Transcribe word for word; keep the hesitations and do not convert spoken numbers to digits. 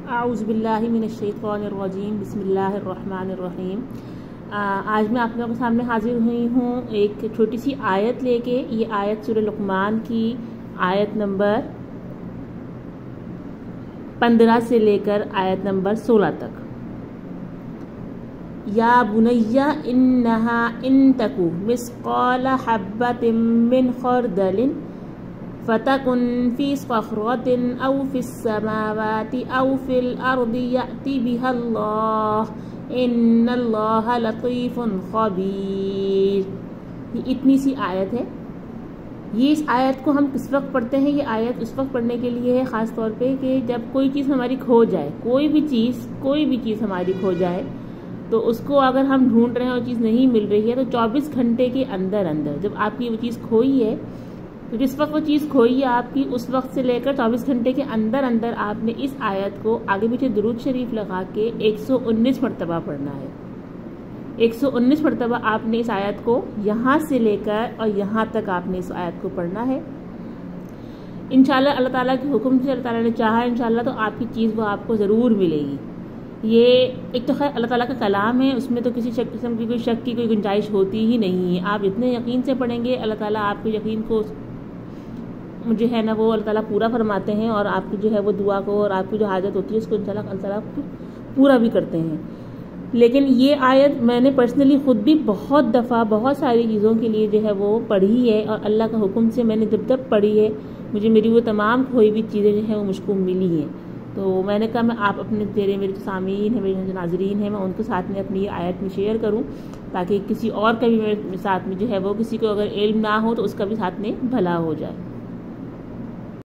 आऊज़ुबिल्लाहिमिनश्शैतानिर्रजीम बिस्मिल्लाहिर्रहमानिर्रहीम। आज मैं आप लोगों के सामने हाजिर हुई हूँ एक छोटी सी आयत लेके। ये आयत सूरह लुक़मान की आयत नंबर पंद्रह से लेकर आयत नंबर सोलह तक। या बुनय्या इन्नहा इन तकु मिस्क़ाला हब्बतिन मिन खरदलिन फतकुन फी सख़रतिन औ फिस समावाति औ फिल अर्दि यअति बिहल्लाह इन्नल्लाह लतीफ़ुन ख़बीर। ये इतनी सी आयत है। ये इस आयत को हम किस वक्त पढ़ते हैं? ये आयत उस वक्त पढ़ने के लिए है ख़ास तौर पे कि जब कोई चीज़ हमारी खो जाए, कोई भी चीज़ कोई भी चीज़ हमारी खो जाए तो उसको अगर हम ढूंढ रहे हैं और चीज़ नहीं मिल रही है तो चौबीस घंटे के अंदर अंदर जब आपकी वो चीज़ खोई है तो जिस वक्त वो चीज़ खोई है आपकी, उस वक्त से लेकर चौबीस घंटे के अंदर अंदर आपने इस आयत को आगे पीछे दुरूद शरीफ लगा के एक सौ उन्नीस मरतबा पढ़ना है। एक सौ उन्नीस मरतबा आपने इस आयत को यहाँ से लेकर और यहाँ तक आपने इस आयत को पढ़ना है। इंशाल्लाह अल्लाह ताला के हुक्म से, अल्लाह ताला ने चाहा इंशाल्लाह तो आपकी चीज़ वो आपको ज़रूर मिलेगी। ये एक तो खैर अल्लाह ताला का कलाम है, उसमें तो किसी शक किस्म की कोई शक की कोई गुंजाइश होती ही नहीं है। आप जितने यकीन से पढ़ेंगे अल्लाह ताला आपके यकीन को मुझे है ना वो अल्लाह ताला पूरा फरमाते हैं और आपकी जो है वो दुआ को और आपकी जो हाजत होती है उसको इंशाल्लाह अल्लाह ताला पूरा भी करते हैं। लेकिन ये आयत मैंने पर्सनली ख़ुद भी बहुत दफ़ा बहुत सारी चीज़ों के लिए जो है वो पढ़ी है और अल्लाह का हुक्म से मैंने जब जब पढ़ी है मुझे मेरी वो तमाम खोई हुई चीज़ें जो है वो मुझको मिली हैं। तो मैंने कहा मैं आप अपने तेरे मेरे जो सामीन हैं, मेरे जो नाजरीन हैं, मैं उनके साथ में अपनी आयत में शेयर करूं ताकि किसी और का भी मेरे साथ में जो है वो किसी को अगर इल्म ना हो तो उसका भी साथ में भला हो जाए।